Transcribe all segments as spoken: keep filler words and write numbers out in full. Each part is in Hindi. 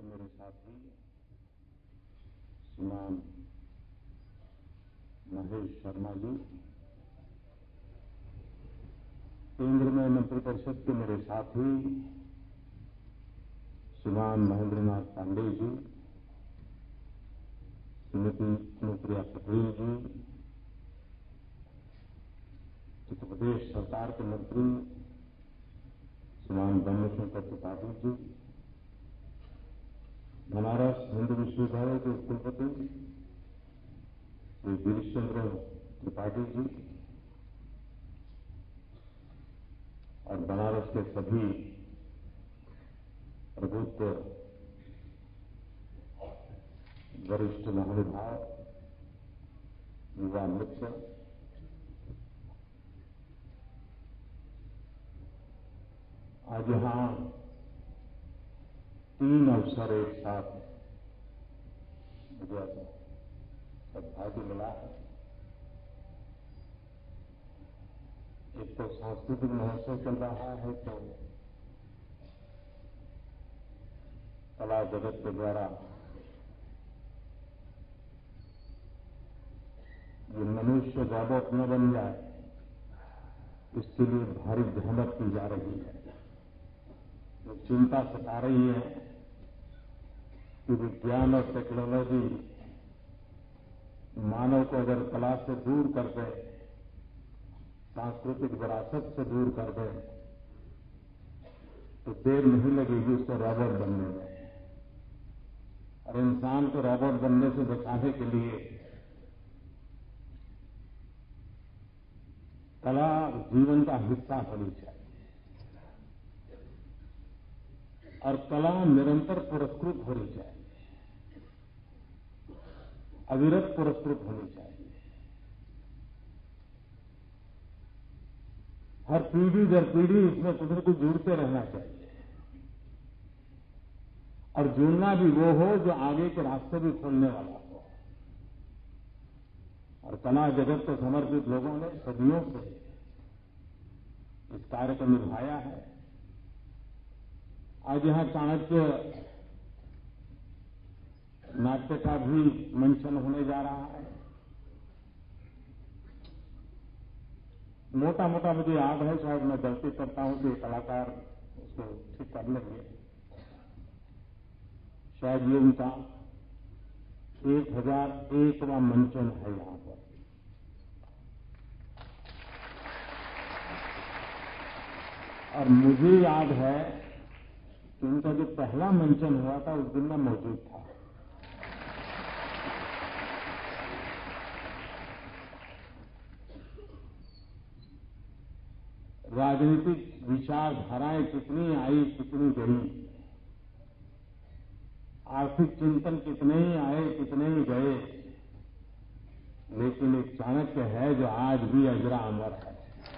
के मेरे साथी श्रीमान महेश शर्मा जी, केंद्र में मंत्रिपरिषद के मेरे साथी श्रीमान महेंद्रनाथ पांडेय जी, श्रीमती अनुप्रिया पटेल जी, उत्तर प्रदेश सरकार के मंत्री श्रीमान ब्रह्मशंकर त्रिपाठी जी, बनारस हिंदू विश्वविद्यालय के कुलपति श्री गिरीश चंद्र त्रिपाठी जी और बनारस के सभी प्रबुद्ध वरिष्ठ महानुभाव, युवा मित्र, आज यहां तीन अवसर एक साथ मुझे सद्भाग्य मिला है। एक तो सांस्कृतिक महोत्सव चल रहा है, तो कला जगत के द्वारा ये मनुष्य रोबोट न बन जाए, इसके लिए भारी जहमत की जा रही है। तो चिंता सता रही है कि विज्ञान और टेक्नोलॉजी मानव को अगर कला से दूर कर दे, सांस्कृतिक विरासत से दूर कर दे, तो देर नहीं लगेगी उसको रॉबोट बनने में। और इंसान को रॉबोट बनने से बचाने के लिए कला जीवन का हिस्सा होनी चाहिए और कला निरंतर पुरस्कृत होनी चाहिए, अविरत पुरस्कृत होनी चाहिए। हर पीढ़ी दर पीढ़ी इसमें कुछ न कुछ जुड़ते रहना चाहिए और जुड़ना भी वो हो जो आगे के रास्ते भी खोलने वाला हो। और कला जगत को समर्पित लोगों ने सदियों से इस कार्य को निभाया है। आज यहां चाणक्य नाट्य का भी मंचन होने जा रहा है। मोटा मोटा मुझे याद है, शायद मैं गलती करता हूं कि कलाकार उसको ठीक कर लेंगे। शायद ये उनका एक हजार एकवां मंचन है यहां पर। और मुझे याद है कि उनका जो पहला मंचन हुआ था उस दिन मैं मौजूद था। राजनीतिक विचारधाराएं कितनी आई, कितनी गई, आर्थिक चिंतन कितने ही आए, कितने ही गए, लेकिन एक चाणक्य है जो आज भी अजरा अमर है।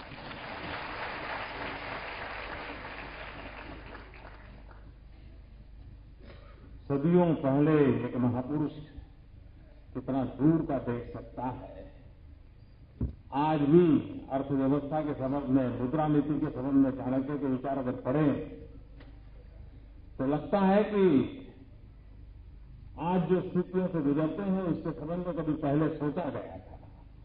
सदियों पहले एक महापुरुष कितना दूर का देख सकता है। आज भी अर्थव्यवस्था के संबंध में, मुद्रा नीति के संबंध में चाणक्य के विचार अगर पढ़ें तो लगता है कि आज जो स्थितियों से गुजरते हैं उसके संबंध में कभी पहले सोचा गया था।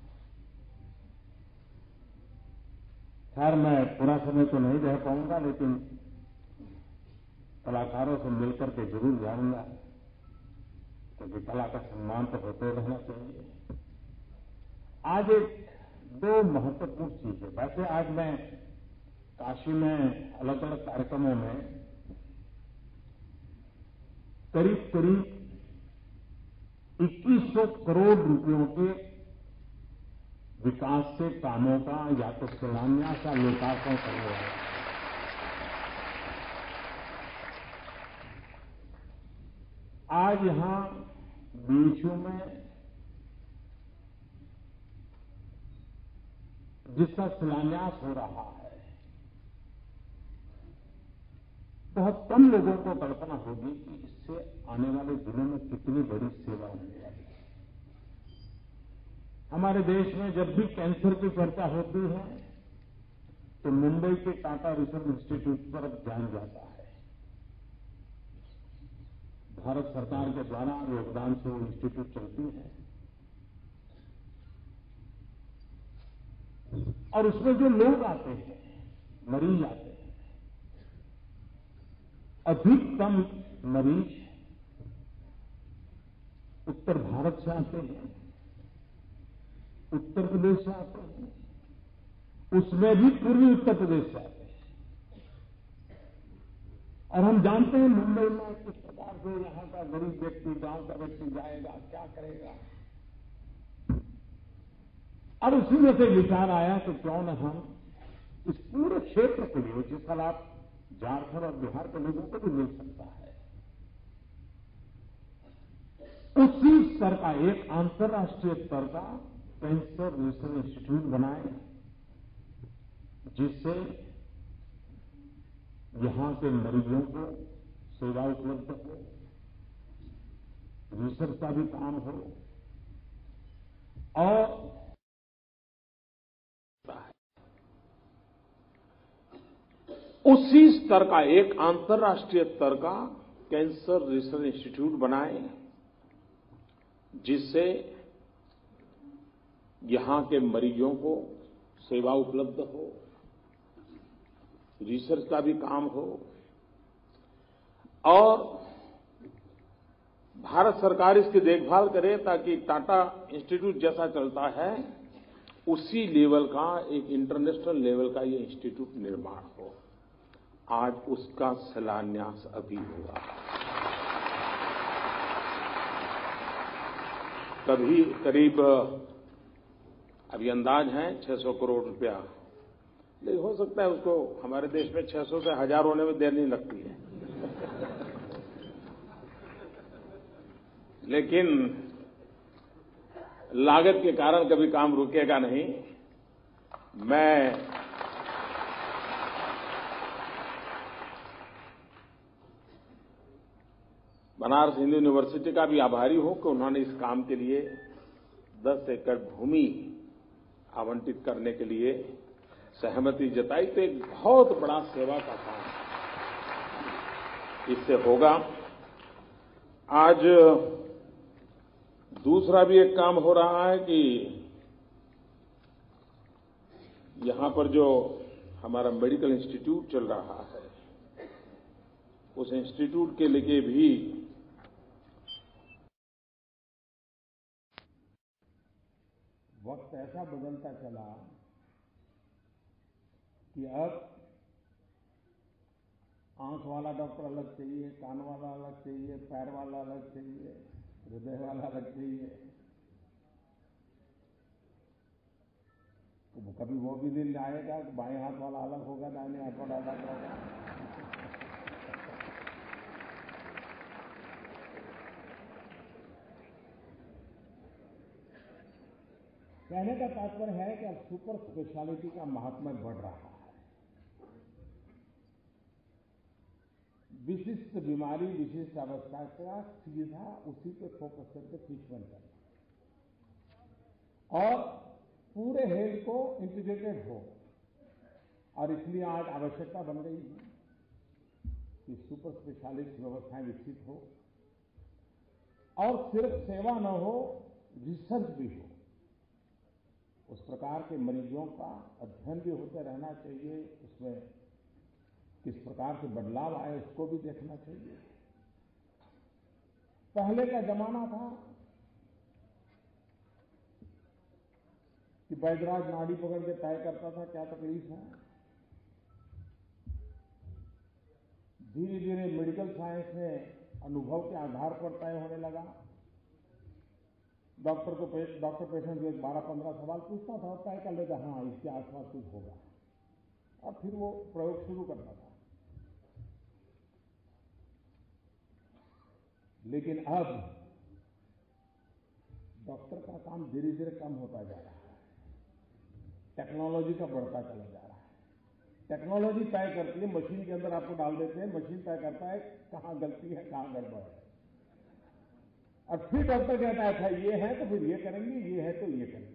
खैर, मैं पूरा समय तो नहीं रह पाऊंगा, लेकिन कलाकारों से मिलकर के जरूर जाऊंगा, क्योंकि कला का सम्मान तो होते रहना चाहिए। आज एक दो महत्वपूर्ण चीजें, वैसे आज मैं काशी में अलग अलग कार्यक्रमों में करीब करीब इक्कीस सौ करोड़ रुपयों के विकास के कामों का या तो शिलान्यास या लोकार्पण करने वाला है। आज यहां बीएचयू में जिसका शिलान्यास हो रहा है, बहुत कम लोगों को कल्पना होगी कि इससे आने वाले दिनों में कितनी बड़ी सेवा होने वाली है। हमारे देश में जब भी कैंसर की चर्चा होती है तो मुंबई के टाटा रिसर्च इंस्टीट्यूट पर ध्यान जाता है। भारत सरकार के द्वारा योगदान से वो इंस्टीट्यूट चलती है। और उसमें जो लोग आते हैं, मरीज आते हैं, अधिकतम मरीज उत्तर भारत से आते हैं, उत्तर प्रदेश से आते हैं, उसमें भी पूर्वी उत्तर प्रदेश से आते हैं। और हम जानते हैं मुंबई में किस प्रकार से यहां का गरीब व्यक्ति, गांव का व्यक्ति जाएगा, क्या करेगा। और उसी में से विचार आया कि क्यों न हम इस पूरे क्षेत्र के लिए, जिसका लाभ झारखंड और बिहार के लोगों को भी मिल सकता है, उसी स्तर का एक अंतर्राष्ट्रीय स्तर का कैंसर रिसर्च इंस्टीट्यूट बनाए, जिससे यहां के मरीजों को सेवा उपलब्ध हो, रिसर्च का भी काम हो, और उसी स्तर का एक अंतर्राष्ट्रीय स्तर का कैंसर रिसर्च इंस्टीट्यूट बनाए, जिससे यहां के मरीजों को सेवा उपलब्ध हो, रिसर्च का भी काम हो, और भारत सरकार इसकी देखभाल करे ताकि टाटा इंस्टीट्यूट जैसा चलता है उसी लेवल का, एक इंटरनेशनल लेवल का ये इंस्टीट्यूट निर्माण हो। आज उसका शिलान्यास अभी हुआ। कभी करीब अभी अंदाज है छह सौ करोड़ रुपया, लेकिन हो सकता है उसको हमारे देश में छह सौ से हजार होने में देर नहीं लगती है। लेकिन लागत के कारण कभी काम रुकेगा नहीं। मैं बनारस हिंदू यूनिवर्सिटी का भी आभारी हूं कि उन्होंने इस काम के लिए दस एकड़ भूमि आवंटित करने के लिए सहमति जताई। तो एक बहुत बड़ा सेवा का काम इससे होगा। आज दूसरा भी एक काम हो रहा है कि यहां पर जो हमारा मेडिकल इंस्टीट्यूट चल रहा है, उस इंस्टीट्यूट के लिए भी वक्त ऐसा बदलता चला कि अब आंख वाला डॉक्टर अलग चाहिए, कान वाला अलग चाहिए, पैर वाला अलग चाहिए, हृदय वाला अलग चाहिए। तो कभी वो भी दिन आएगा कि बाएं हाथ वाला अलग होगा, दाहिने हाथ वाला अलग होगा। कहने का तात्पर्य है कि अब सुपर स्पेशलिटी का महात्म्य बढ़ रहा है। विशिष्ट बीमारी, विशिष्ट अवस्था का सीधा उसी पे फोकस करके ट्रीटमेंट करना और पूरे हेल्थ को इंटीग्रेटेड हो। और इसलिए आज आवश्यकता बन गई है कि सुपर स्पेशलिस्ट व्यवस्थाएं विकसित हो और सिर्फ सेवा न हो, रिसर्च भी हो। उस प्रकार के मरीजों का अध्ययन भी होते रहना चाहिए, उसमें किस प्रकार से बदलाव आए उसको भी देखना चाहिए। पहले का जमाना था कि वैद्यराज नाड़ी पकड़ के तय करता था क्या तकलीफ है। धीरे धीरे मेडिकल साइंस में अनुभव के आधार पर तय होने लगा। डॉक्टर को डॉक्टर पेशेंट को बारह पंद्रह सवाल पूछता था और तय कर लेता, हाँ इसके आसपास कुछ होगा, और फिर वो प्रयोग शुरू करता था। लेकिन अब डॉक्टर का काम धीरे धीरे कम होता जा रहा है, टेक्नोलॉजी का बढ़ता चला जा रहा है। टेक्नोलॉजी तय करती है, मशीन के अंदर आपको डाल देते हैं, मशीन तय करता है कहां गलती है, कहां गड़बड़ है, और फिर डॉक्टर कहता है अच्छा ये है तो फिर ये करेंगे, ये है तो ये करेंगे।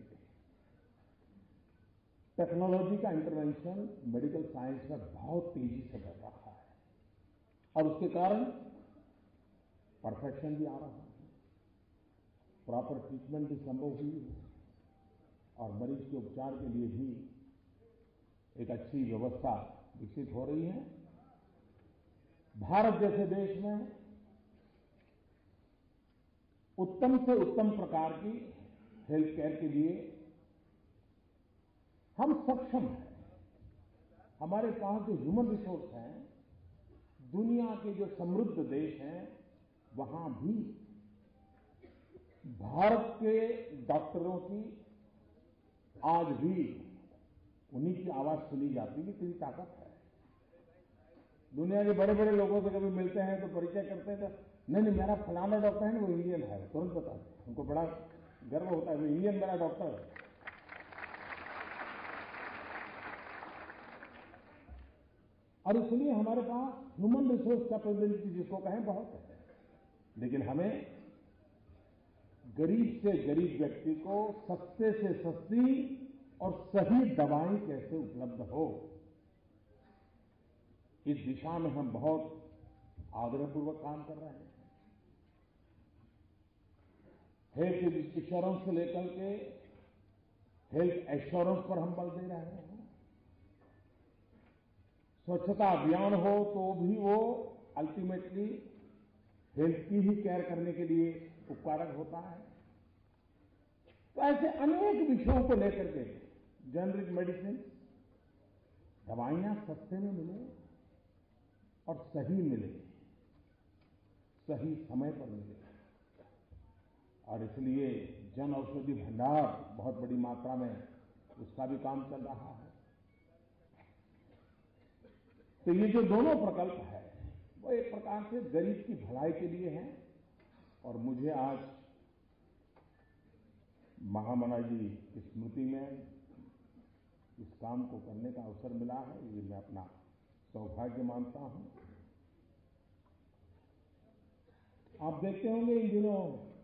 टेक्नोलॉजी का इंटरवेंशन मेडिकल साइंस में बहुत तेजी से बढ़ रहा है और उसके कारण परफेक्शन भी आ रहा है, प्रॉपर ट्रीटमेंट भी संभव हुई है और मरीज के उपचार के लिए भी एक अच्छी व्यवस्था विकसित हो रही है। भारत जैसे देश में उत्तम से उत्तम प्रकार की हेल्थ केयर के लिए हम सक्षम हैं। हमारे पास जो ह्यूमन रिसोर्स हैं, दुनिया के जो समृद्ध देश हैं, वहां भी भारत के डॉक्टरों की आज भी उन्हीं की आवाज सुनी जाती है। कितनी ताकत है। दुनिया के बड़े बड़े लोगों से कभी मिलते हैं तो परिचय करते हैं तो नहीं नहीं मेरा फलाना डॉक्टर है ना, वो इंडियन है, तुरंत बताते हैं। उनको बड़ा गर्व होता है, वो इंडियन मेरा डॉक्टर है। और इसलिए हमारे पास ह्यूमन रिसोर्स कैपेबिलिटी जिसको कहें बहुत है, लेकिन हमें गरीब से गरीब व्यक्ति को सस्ते से सस्ती और सही दवाएं कैसे उपलब्ध हो, इस दिशा में हम बहुत आग्रहपूर्वक काम कर रहे हैं। हेल्थ इंश्योरेंस से लेकर के हेल्थ एश्योरेंस पर हम बल दे रहे हैं। स्वच्छता अभियान हो तो भी वो अल्टीमेटली हेल्थ की ही केयर करने के लिए उपकारक होता है। तो ऐसे अनेक विषयों को लेकर के जेनरिक मेडिसिन, दवाइयां सस्ते में मिले और सही मिले, सही समय पर मिले, और इसलिए जन औषधि भंडार बहुत बड़ी मात्रा में उसका भी काम चल रहा है। तो ये जो दोनों प्रकल्प है वो एक प्रकार से गरीब की भलाई के लिए है। और मुझे आज महामना जी की स्मृति में इस काम को करने का अवसर मिला है, ये मैं अपना सौभाग्य मानता हूं। आप देखते होंगे इन दिनों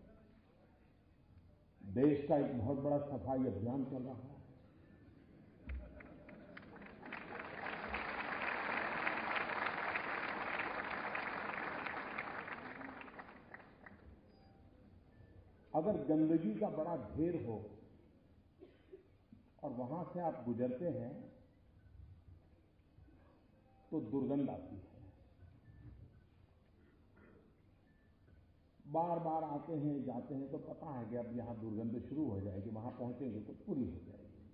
देश का एक बहुत बड़ा सफाई अभियान चल रहा है। अगर गंदगी का बड़ा ढेर हो और वहां से आप गुजरते हैं तो दुर्गंध आती है। बार बार आते हैं जाते हैं तो पता है कि अब यहां दुर्गंध शुरू हो जाएगी, वहां पहुंचेंगे तो पूरी हो जाएगी।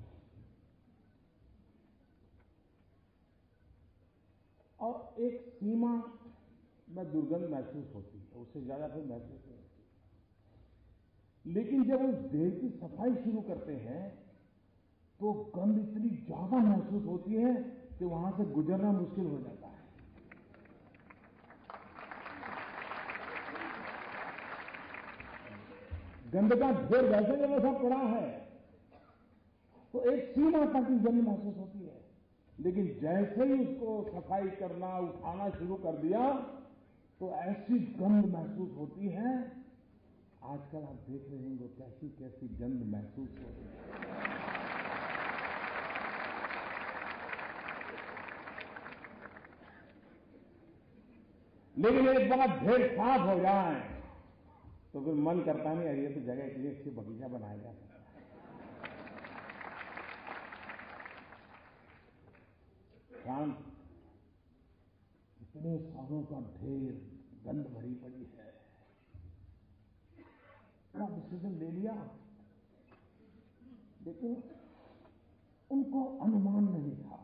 और एक सीमा में दुर्गंध महसूस होती है, उससे ज्यादा फिर महसूस नहीं होती। लेकिन जब उस देह की सफाई शुरू करते हैं तो गंध इतनी ज्यादा महसूस होती है कि वहां से गुजरना मुश्किल हो जाता है। गंध का ढेर वैसे जब वैसा पड़ा है तो एक सीमा तक की गंध महसूस होती है, लेकिन जैसे ही उसको सफाई करना उठाना शुरू कर दिया तो ऐसी गंध महसूस होती है। आजकल आप देख रहे होंगे कैसी कैसी गंध महसूस हो रही है। लेकिन एक बार ढेर साफ हो जाए तो फिर मन करता नहीं, ये तो जगह के लिए अच्छी बगीचा बनाया जा सकता है। शांत इतने सालों का ढेर गंध भरी पड़ी है, डिसीजन ले लिया, लेकिन उनको अनुमान नहीं था।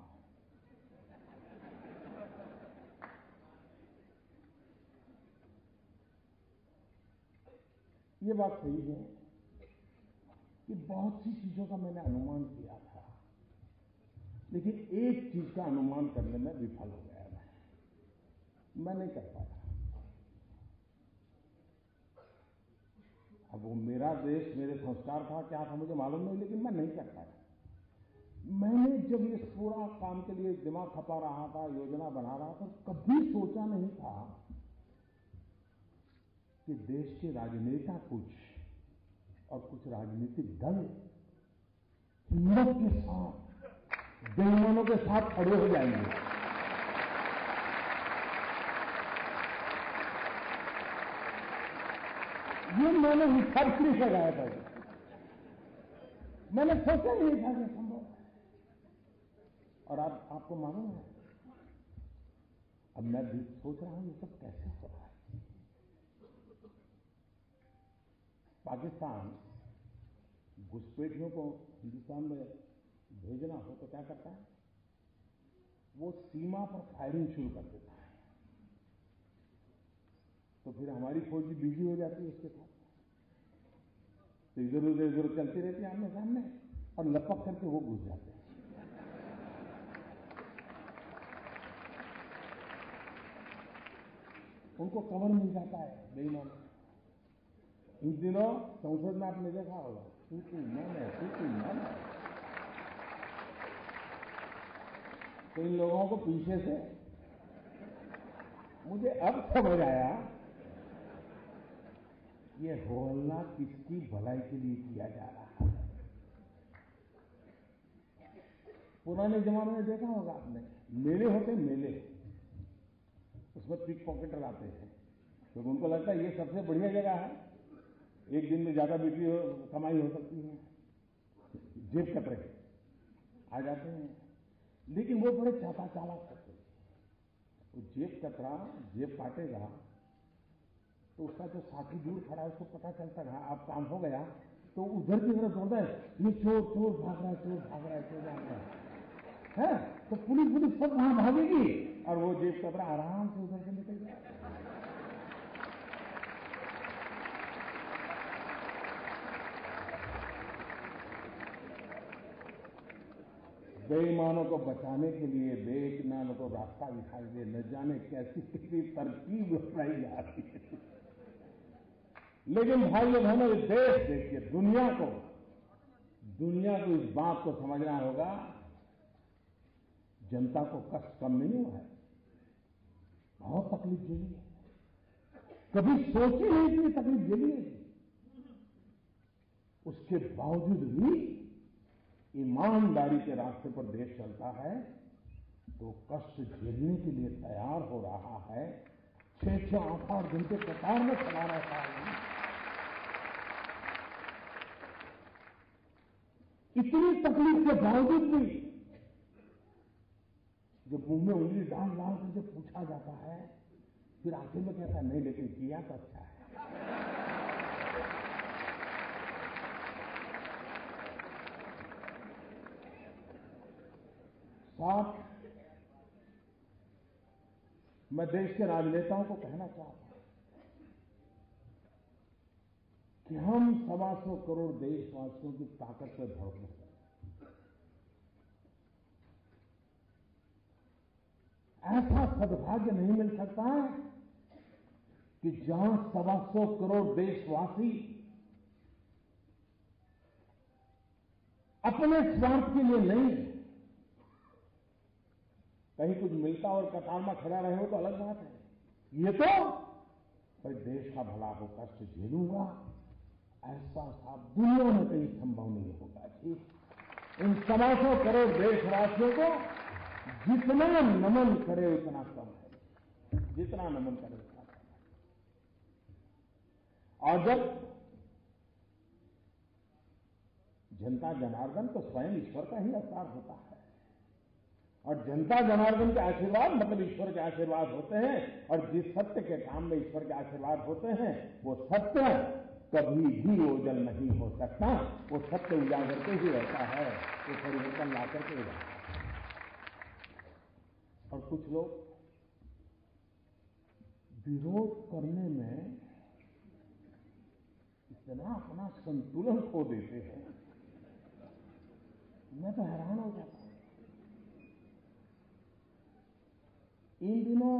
ये बात सही है कि बहुत सी चीजों का मैंने अनुमान किया था, लेकिन एक चीज का अनुमान करने में विफल हो गया मैं मैं नहीं कर पाया। अब वो मेरा देश, मेरे संस्कार था क्या था मुझे मालूम नहीं, लेकिन मैं नहीं कर पाया। मैंने जब ये पूरा काम के लिए दिमाग खपा रहा था, योजना बना रहा था, कभी सोचा नहीं था कि देश के राजनेता कुछ और कुछ राजनीतिक दल हिम्मत के साथ बेईमानों के साथ खड़े हो जाएंगे। ये मैंने हिसाब से लगाया था, मैंने सोचा ही नहीं था कि संभव है। और आप आपको मालूम है, अब मैं भी सोच रहा हूं ये सब कैसे हो रहा है। पाकिस्तान घुसपैठियों को हिंदुस्तान में भेजना हो तो क्या करता है, वो सीमा पर फायरिंग शुरू कर देता है, तो फिर हमारी फौज भी बिजी हो जाती है उसके साथ, तो इधर उधर इधर चलती रहती है आमने सामने, और लपक करके वो घुस जाते हैं। उनको कवर मिल जाता है बेईमान। इन दिनों संसद में आपने देखा होगा, तू तू मैं तू तू मैं, तो इन लोगों को पीछे से, मुझे अब समझ आया ये होल्ला किसकी भलाई के लिए किया जा रहा है। पुराने जमाने में देखा होगा आपने, मेले होते मेले, उसमें पिक पॉकेटर आते हैं, तो उनको लगता है ये सबसे बढ़िया जगह है, एक दिन में ज्यादा बिक्री हो, कमाई हो सकती है, जेब कतरे आ जाते हैं। लेकिन वो बड़े चाता चालाक करते हैं, वो जेब कतरा जेब काटेगा तो उसका जो साथी दूर खड़ा है उसको पता चलता है अब काम हो गया, तो उधर की तरफ दौड़ता है, ये चोर चोर भाग रहा है, चोर भाग रहा है, चोर भाग रहा है, है? तो पुलिस पुलिस सब वहां भागेगी और वो जेब कतरा आराम से उधर से निकल जाएगा। बेईमानों को बचाने के लिए बेईमानों को रास्ता दिखाई दे, न जाने कैसी किसी तरकीब अपनाई जा रही है। लेकिन भाइयों बहनों, ये देश देखिए, दुनिया को दुनिया को इस बात को समझना होगा, जनता को कष्ट कम नहीं हुआ है, बहुत तकलीफ झेली है, कभी सोची नहीं कि तकलीफ झेली है, उसके बावजूद भी ईमानदारी के रास्ते पर देश चलता है, तो कष्ट झेलने के लिए तैयार हो रहा है, छह छह आठ आठ घंटे कतार में खड़ा रहता है। इतनी तकलीफ के बावजूद भी जब मुंह में उंगली डाल डाल करके पूछा जाता है, फिर आखिर में कहता है नहीं, लेकिन किया तो अच्छा है। साथ मैं देश के राजनेताओं को कहना चाहता हूं कि हम सवा सौ करोड़ देशवासियों की ताकत पर भरोसा करें। ऐसा सद्भाग्य नहीं मिल सकता कि जहां सवा सौ करोड़ देशवासी अपने स्वार्थ के लिए नहीं, कहीं कुछ मिलता और कतार में खड़ा रहे हो तो अलग बात है, ये तो भाई देश का भला हो, कष्ट झेलूंगा, ऐसा साफ दुनिया में कहीं संभव नहीं होगा जी। इन सवा सौ करोड़ देशवासियों को जितना नमन करे उतना कम है, जितना नमन करे उतना कम है। और जब जनता जनार्दन तो स्वयं ईश्वर का ही अवतार होता है, और जनता जनार्दन के आशीर्वाद मतलब ईश्वर के आशीर्वाद होते हैं, और जिस सत्य के काम में ईश्वर के आशीर्वाद होते हैं वो सत्य कभी भी ओझल नहीं हो सकता, वो सत्य उजागर के ही रहता है, वो परिवर्तन ला करके ही रहता है। और कुछ लोग विरोध करने में इतना अपना संतुलन खो देते हैं, मैं तो हैरान हो जाता हूं। इन दिनों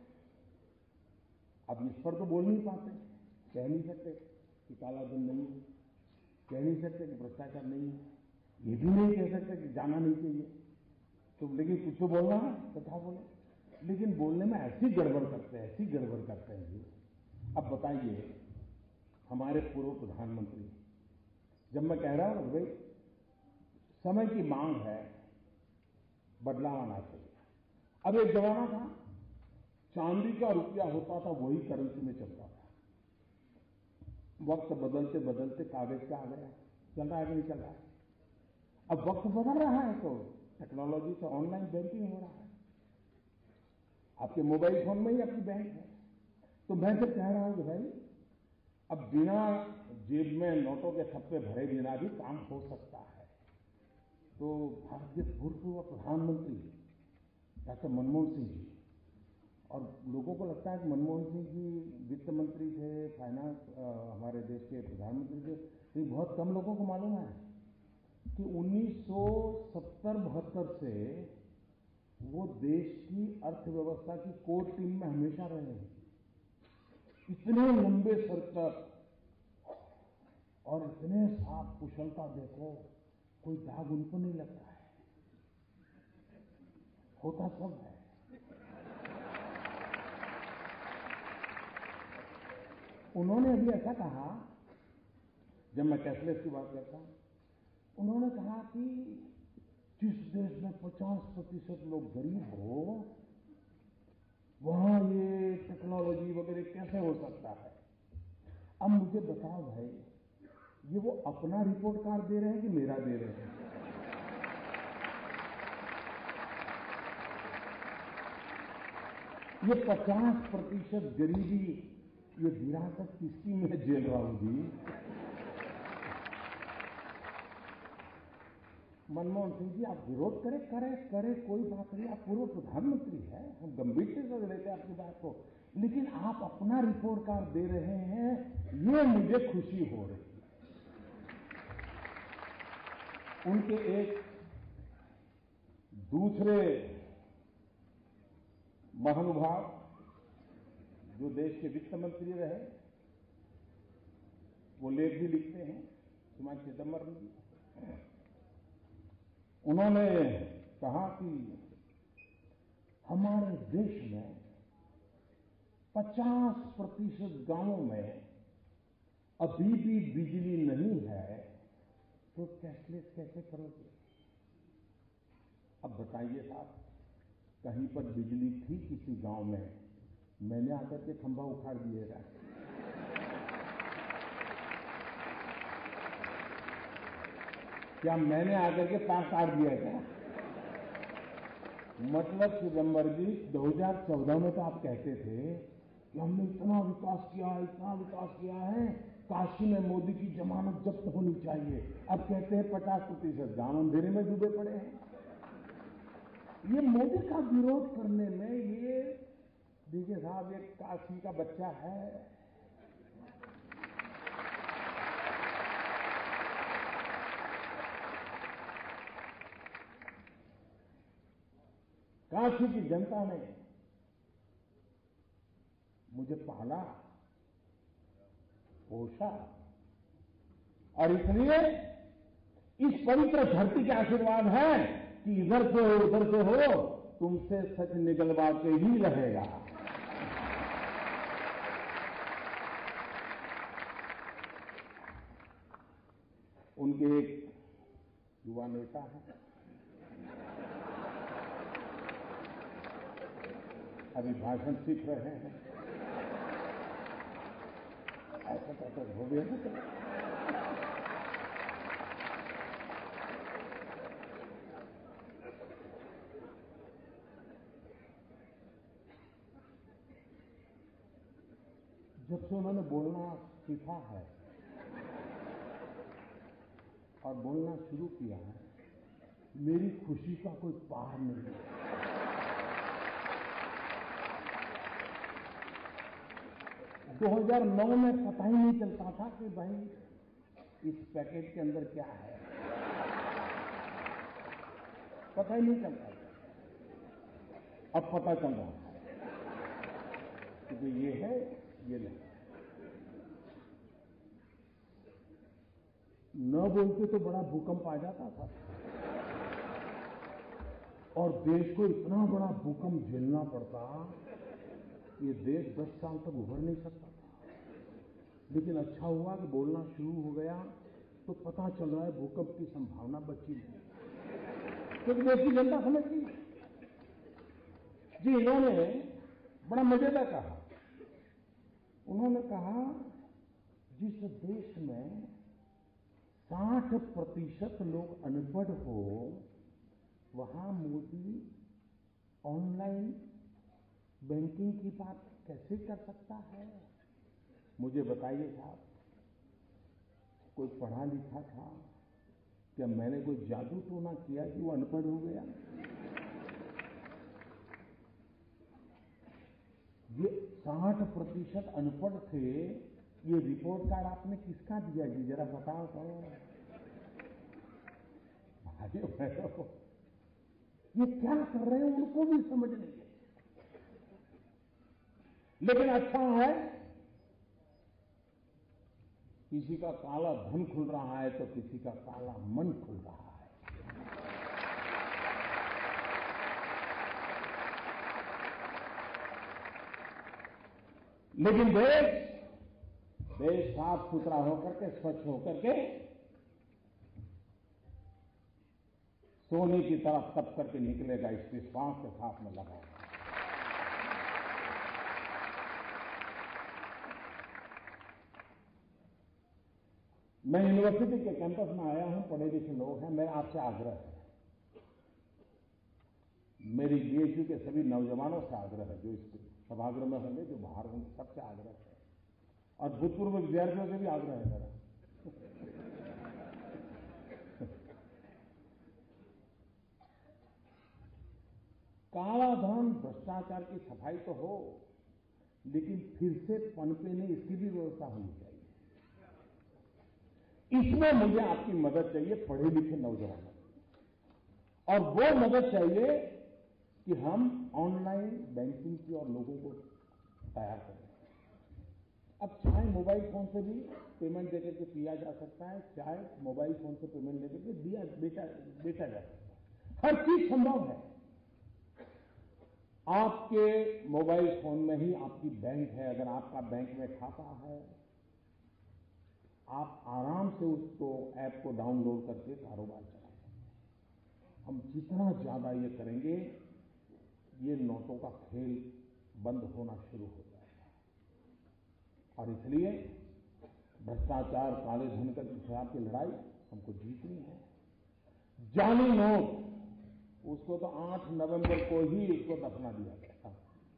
अब इस पर तो बोल नहीं पाते, कह नहीं सकते कि काला धन नहीं है, कह नहीं सकते कि भ्रष्टाचार नहीं है, ये भी नहीं कह सकते कि जाना नहीं चाहिए, तो लेकिन कुछ तो बोलना है तो क्या बोले, लेकिन बोलने में ऐसी गड़बड़ करते हैं, ऐसी गड़बड़ करते हैं जी। अब बताइए, हमारे पूर्व प्रधानमंत्री, जब मैं कह रहा हूं भाई समय की मांग है, बदलाव आना चाहिए। अब एक जमाना था चांदी का रुपया होता था, वही करेंसी में चलता था, वक्त बदलते बदलते कागज का आ गया, चल रहा है कि नहीं चल रहा है। अब वक्त बदल रहा है तो टेक्नोलॉजी से ऑनलाइन बैंकिंग हो रहा है, आपके मोबाइल फोन में ही आपकी बैंक है। तो मैं तो कह रहा हूं कि भाई अब बिना जेब में नोटों के थप्पे भरे बिना भी काम हो सकता है। तो भारत के भूतपूर्व प्रधानमंत्री डॉक्टर मनमोहन सिंह जी, और लोगों को लगता है कि मनमोहन सिंह जी वित्त मंत्री थे, फाइनेंस हमारे देश के प्रधानमंत्री थे, लेकिन बहुत कम लोगों को मालूम है कि उन्नीस सौ सत्तर बहत्तर से वो देश की अर्थव्यवस्था की कोर टीम में हमेशा रहे हैं। इतने लंबे सर तक और इतने साफ कुशलता देखो, कोई दाग उनको नहीं लगता है, होता सब है। उन्होंने अभी ऐसा कहा, जब मैं कैशलेस की बात करता हूं, उन्होंने कहा कि जिस देश में पचास प्रतिशत लोग गरीब हो वहां ये टेक्नोलॉजी वगैरह कैसे हो सकता है। अब मुझे बताओ भाई, ये वो अपना रिपोर्ट कार्ड दे रहे हैं कि मेरा दे रहे हैं? ये पचास प्रतिशत गरीबी, ये विरासत किसकी मैं झेल रहा हूं जी? मनमोहन सिंह जी, आप विरोध करें करें करें कोई बात नहीं, आप पूर्व प्रधानमंत्री हैं, हम गंभीरता से लेते हैं आपकी बात को, लेकिन आप अपना रिपोर्ट कार्ड दे रहे हैं, ये मुझे खुशी हो रही है। उनके एक दूसरे महानुभाव जो देश के वित्त मंत्री रहे, वो लेख भी लिखते हैं, श्रीमान चिदम्बरम जी, उन्होंने कहा कि हमारे देश में पचास प्रतिशत गांवों में अभी भी बिजली नहीं है, तो कैशलेस कैसे करोगे? अब बताइए साहब, कहीं पर बिजली थी किसी गांव में, मैंने आकर के खंभा उखाड़ दिएगा। क्या मैंने आकर के तार काट दिया क्या? मतलब चिदम्बर जी, दो हज़ार चौदह में तो आप कहते थे कि हमने इतना विकास किया है, इतना विकास किया है, काशी में मोदी की जमानत जब्त होनी चाहिए। अब कहते हैं पचास प्रतिशत गांव अंधेरे में डूबे पड़े हैं। ये मोदी का विरोध करने में, ये देखिए साहब, एक काशी का बच्चा है, काशी की जनता ने मुझे पाला, पोषा, और इसलिए इस पवित्र धरती के आशीर्वाद है कि इधर से हो उधर से हो, तुमसे सच निकलवा के ही रहेगा। उनके एक युवा नेता हैं, अभी भाषण सीख रहे हैं, ऐसा कहते हो गया ना। जब से उन्होंने बोलना सीखा है और बोलना शुरू किया है, मेरी खुशी का कोई पार नहीं है। दो हज़ार नौ में पता ही नहीं चलता था कि भाई इस पैकेट के अंदर क्या है, पता ही नहीं चलता था। अब पता चल रहा है कि ये है, ये नहीं। न बोलते तो बड़ा भूकंप आ जाता था, और देश को इतना बड़ा भूकंप झेलना पड़ता, ये देश दस साल तक उभर नहीं सकता था। लेकिन अच्छा हुआ कि बोलना शुरू हो गया तो पता चल रहा है भूकंप की संभावना बची नहीं, क्योंकि देश की जनता समझ गई। जी, इन्होंने बड़ा मजेदार कहा, उन्होंने कहा जिस देश में साठ प्रतिशत लोग अनपढ़ हो, वहां मोदी ऑनलाइन बैंकिंग की बात कैसे कर सकता है? मुझे बताइए साहब, कोई पढ़ा लिखा था? क्या मैंने कोई जादू टोना किया कि वो अनपढ़ हो गया? ये साठ प्रतिशत अनपढ़ थे, ये रिपोर्ट कार्ड आपने किसका दिया जी? जरा बताओ तो। भाइयों बहनों, ये क्या कर रहे हैं उनको भी समझ नहीं है। लेकिन अच्छा है, किसी का काला धन खुल रहा है तो किसी का काला मन खुल रहा है। लेकिन देश देश साफ सुथरा होकर के, स्वच्छ होकर के सोने की तरफ तप करके निकलेगा, इस विश्वास के साथ में लगा। मैं यूनिवर्सिटी के कैंपस में आया हूं, पढ़े लिखे लोग हैं, मेरा आपसे आग्रह है, मेरी बीएचयू के सभी नौजवानों से आग्रह है, जो इस सभागृह में होंगे, जो बाहर होंगे, सबसे आग्रह है, और भूतपूर्व विद्यार्थियों से भी आग्रह है मेरा। काला धन, भ्रष्टाचार की सफाई तो हो, लेकिन फिर से पनपे नहीं, इसकी भी व्यवस्था होनी चाहिए। इसमें मुझे आपकी मदद चाहिए, पढ़े लिखे नौजवानों, और वो मदद चाहिए कि हम ऑनलाइन बैंकिंग की और लोगों को तैयार करें। अब चाहे मोबाइल फोन से भी पेमेंट देकर के किया जा सकता है, चाहे मोबाइल फोन से पेमेंट लेकर के दिया बेचा बेचा जा सकता है, हर चीज संभव है। आपके मोबाइल फोन में ही आपकी बैंक है, अगर आपका बैंक में खाता है, आप आराम से उसको ऐप को डाउनलोड करके कारोबार चला सकते हैं। हम जितना ज्यादा ये करेंगे, ये नोटों का खेल बंद होना शुरू हो जाएगा। और इसलिए भ्रष्टाचार, काले धन के खिलाफ की लड़ाई हमको जीतनी है। जाली नोट, उसको तो आठ नवंबर को ही उसको दफना दिया गया था।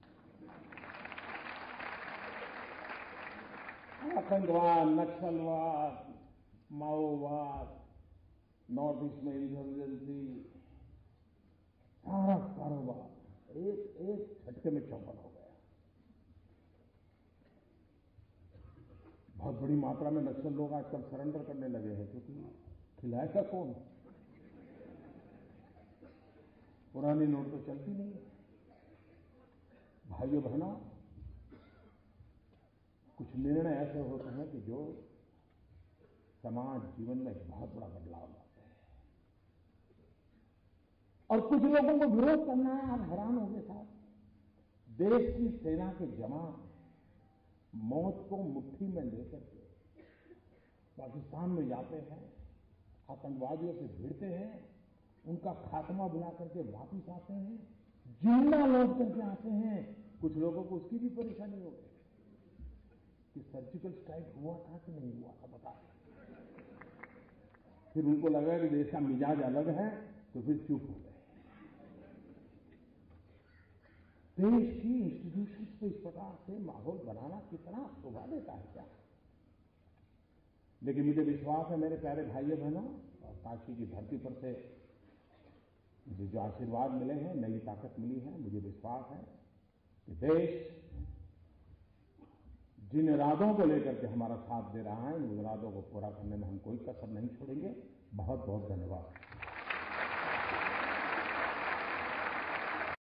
आतंकवाद, नक्सलवाद, माओवाद, नॉर्थ ईस्ट में इंसर्जेंसी, सारा कारोबार एक एक झटके में चौपट हो गया। बहुत बड़ी मात्रा में नक्सल लोग आजकल सरेंडर करने लगे हैं, क्योंकि खिलाएगा कौन? पुरानी नोट तो चलती नहीं है। भाइयों बहनों, कुछ निर्णय ऐसे होते हैं कि जो समाज जीवन में एक बहुत बड़ा बदलाव लाते हैं, और कुछ लोगों को विरोध करना है। आप हैरान होंगे साहब, देश की सेना के जवान मौत को मुट्ठी में लेकर के पाकिस्तान में जाते हैं, आतंकवादियों से भिड़ते हैं, उनका खात्मा बुला करके वापिस आते हैं, जिंदा लौट करके आते हैं। कुछ लोगों को उसकी भी परेशानी हो गई कि सर्जिकल स्ट्राइक हुआ था कि नहीं हुआ था, बता। फिर उनको लगा कि देश का मिजाज अलग है, तो फिर चुप हो गए। देश की इंस्टीट्यूशंस को इस प्रकार से माहौल बनाना कितना शोभा देता है क्या? लेकिन मुझे विश्वास है मेरे प्यारे भाइयों बहनों, और काशी की धरती पर से मुझे जो आशीर्वाद मिले हैं, नई ताकत मिली है, मुझे विश्वास है कि देश जिन इरादों को लेकर के हमारा साथ दे रहा है, उन इरादों को पूरा करने में हम कोई कसर नहीं छोड़ेंगे। बहुत बहुत धन्यवाद।